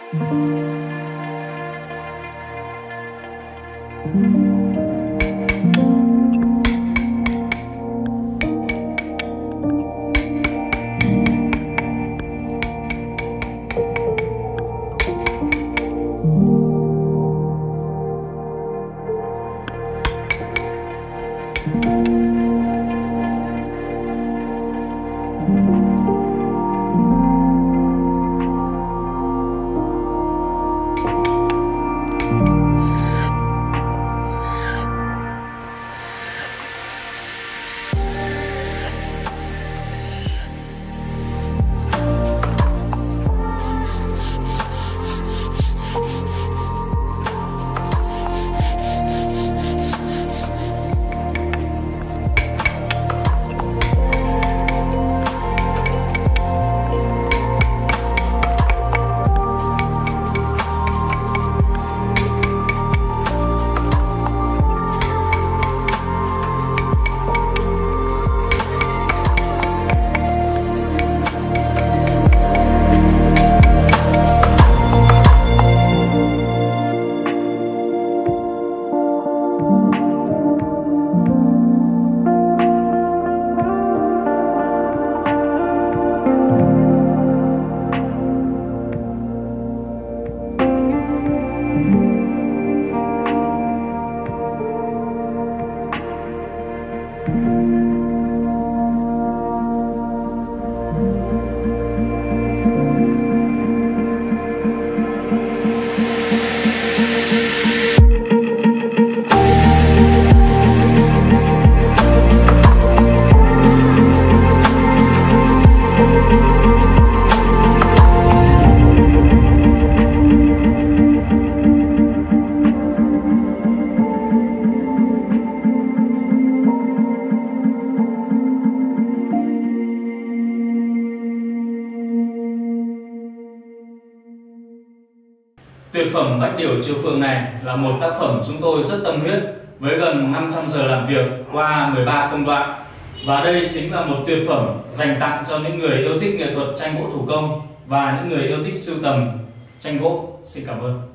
Tuyệt phẩm Bách Điểu Chiêu Phượng này là một tác phẩm chúng tôi rất tâm huyết với gần 500 giờ làm việc qua 13 công đoạn. Và đây chính là một tuyệt phẩm dành tặng cho những người yêu thích nghệ thuật tranh gỗ thủ công và những người yêu thích sưu tầm tranh gỗ. Xin cảm ơn.